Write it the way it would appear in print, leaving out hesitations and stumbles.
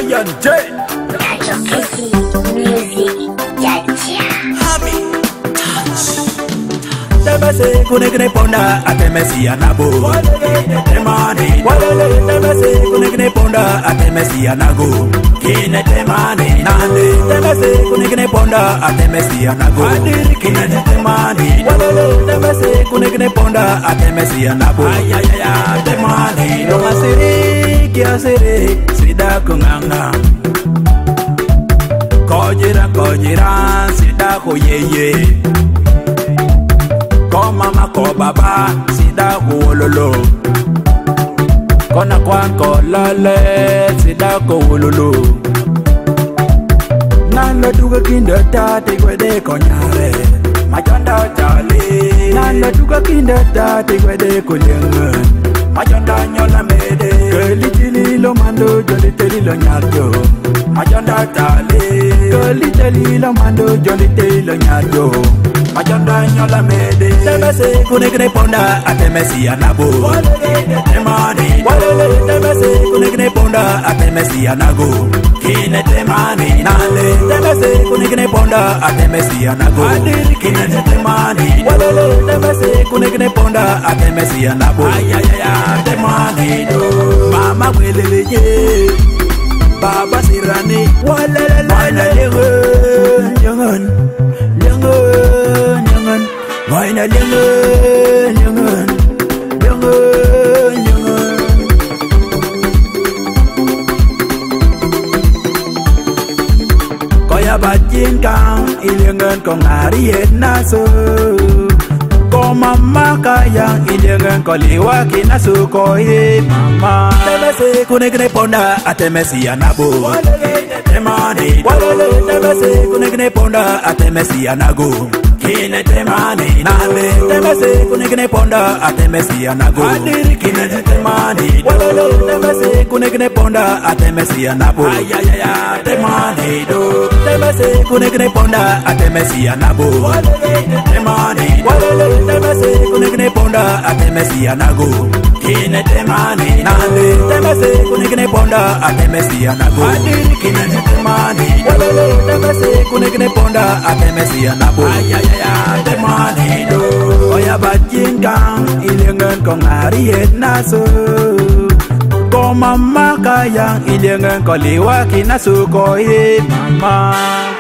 Lion J. Temese kunekne ponda atemesi anago. Temani walele temese kunekne ponda atemesi anago. Kine temani nande temese kunekne ponda atemesi anago. Kine temani walele temese kunekne ponda atemesi anago. Ayaya temani no masiri kia siri sida kunganga. Kojira sida koyeye. Ko mama ko baba sida ko wololo. Kona kwa ko lale sida ko wololo. Nando duga kinda tate kwede konyare. Majonda chali. Nando duga kinda tate kwede kulengan. Majonda nyola mede. Keli chili lo mando joli teli lo nyarjo. Majonda chali. Keli chili lo mando joli teli lo nyarjo. Majonda nyola mede. Temese kunekne ponda atemesi anago. Temani walele temese kunekne ponda atemesi anago. Kine temani nale temese kunekne ponda atemesi anago. Kine temani walele temese kunekne ponda atemesi anago. Ayaya temani do. Mama welele ye. Baba sirani walele walele jangan. Why not jangan. Koya bajin kang ilengan kong ariet naso. Ko mama kayang ilengan ko liwaki naso koye mama. Temese kunekne ponda atemesi anabo. Temani walele temese kunekne ponda atemesi anago. Kine temani nale temese kunekne ponda atemesi anago. Kine temani walele temese kunekne ponda atemesi anabo. Ayaya temani do temese kunekne ponda atemesi anabo. Temani walele temese kunekne ponda atemesi anago. Kine temani nale temese kunekne ponda atemesi anago. Kine temani walele temese kunekne ponda atemesi anago. Ayaya temani do. Oya bajin kang ilengan kong ariet naso. Ko mama kayang ilengan ko liwaki naso koye mama.